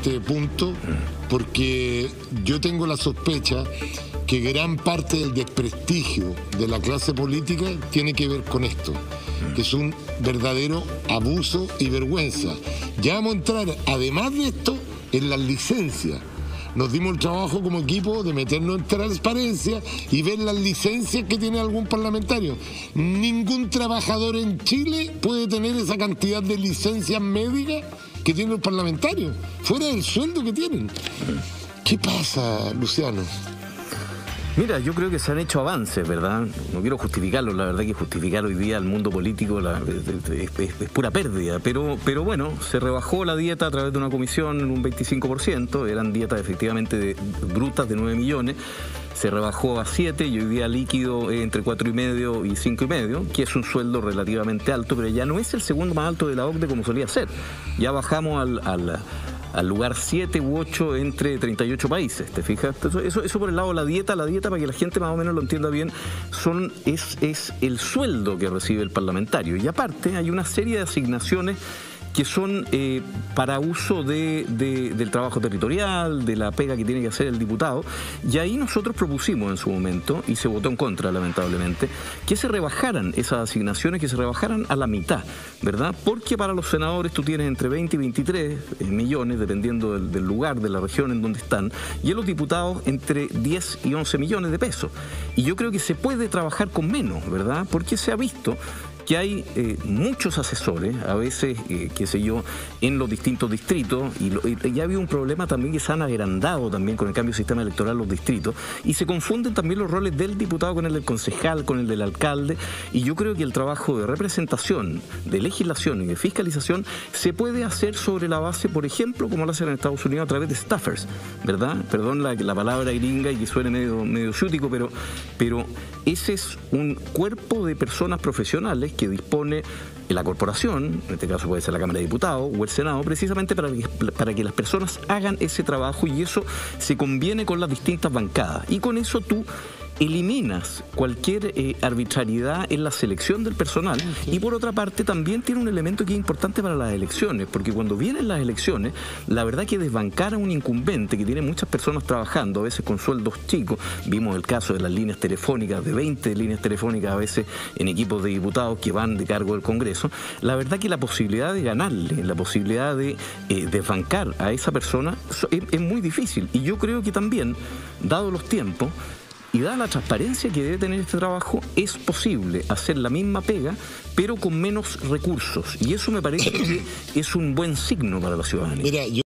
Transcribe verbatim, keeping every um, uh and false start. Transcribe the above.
este punto porque yo tengo la sospecha que gran parte del desprestigio de la clase política tiene que ver con esto, que es un verdadero abuso y vergüenza. Ya vamos a entrar, además de esto, en las licencias. Nos dimos el trabajo como equipo de meternos en transparencia y ver las licencias que tiene algún parlamentario. Ningún trabajador en Chile puede tener esa cantidad de licencias médicas que tienen los parlamentarios, fuera del sueldo que tienen. ¿Qué pasa, Luciano? Mira, yo creo que se han hecho avances, ¿verdad? No quiero justificarlo, la verdad que justificar hoy día al mundo político la, es, es, es pura pérdida, pero, pero bueno, se rebajó la dieta a través de una comisión en un veinticinco por ciento, eran dietas efectivamente de, brutas de nueve millones, se rebajó a siete y hoy día líquido entre cuatro y medio y cinco y medio, que es un sueldo relativamente alto, pero ya no es el segundo más alto de la O C D E como solía ser. Ya bajamos al... al al lugar siete u ocho entre treinta y ocho países, ¿te fijas? Eso, eso, eso por el lado de la dieta, la dieta, para que la gente más o menos lo entienda bien, son, es, es el sueldo que recibe el parlamentario. Y aparte hay una serie de asignaciones que son eh, para uso de, de, del trabajo territorial, de la pega que tiene que hacer el diputado, y ahí nosotros propusimos en su momento, y se votó en contra lamentablemente, que se rebajaran esas asignaciones, que se rebajaran a la mitad, ¿verdad? Porque para los senadores tú tienes entre veinte y veintitrés millones, dependiendo del, del lugar, de la región en donde están, y en los diputados entre diez y once millones de pesos. Y yo creo que se puede trabajar con menos, ¿verdad? Porque se ha visto que hay eh, muchos asesores, a veces, eh, qué sé yo, en los distintos distritos, y, lo, y ya ha habido un problema también que se han agrandado también con el cambio de sistema electoral los distritos, y se confunden también los roles del diputado con el del concejal, con el del alcalde, y yo creo que el trabajo de representación, de legislación y de fiscalización se puede hacer sobre la base, por ejemplo, como lo hacen en Estados Unidos a través de staffers, ¿verdad? Perdón la, la palabra gringa y que suene medio, medio chútico, pero, pero ese es un cuerpo de personas profesionales que dispone la corporación, en este caso puede ser la Cámara de Diputados o el Senado, precisamente para que, para que las personas hagan ese trabajo, y eso se conviene con las distintas bancadas. Y con eso tú eliminas cualquier eh, arbitrariedad en la selección del personal, y por otra parte también tiene un elemento que es importante para las elecciones, porque cuando vienen las elecciones, la verdad que desbancar a un incumbente que tiene muchas personas trabajando, a veces con sueldos chicos, vimos el caso de las líneas telefónicas, de veinte líneas telefónicas a veces en equipos de diputados que van de cargo del Congreso, la verdad que la posibilidad de ganarle, la posibilidad de eh, desbancar a esa persona es, es muy difícil, y yo creo que también, dado los tiempos, y dada la transparencia que debe tener este trabajo, es posible hacer la misma pega, pero con menos recursos. Y eso me parece que es un buen signo para la ciudadanía. Mira, yo